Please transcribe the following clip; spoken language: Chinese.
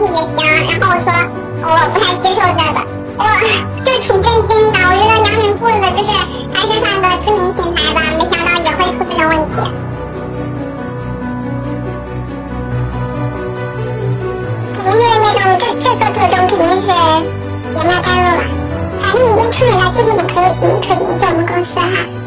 也行。然后我说我不太接受这个，我就挺震惊的。我觉得良品铺子就是还是算个知名品牌吧，没想到也会出这种问题。因为那种这个特征肯定是原料带入了，反正已经出来了，这个你可以联系我们公司哈。